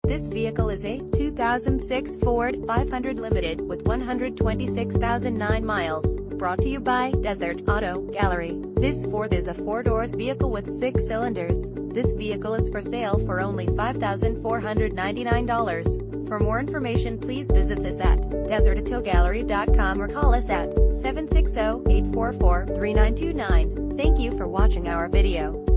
This vehicle is a 2006 Ford 500 Limited with 126,009 miles. Brought to you by Desert Auto Gallery. This Ford is a 4-doors vehicle with 6 cylinders. This vehicle is for sale for only $5,499. For more information, please visit us at desertautogallery.com or call us at 760-844-3929. Thank you for watching our video.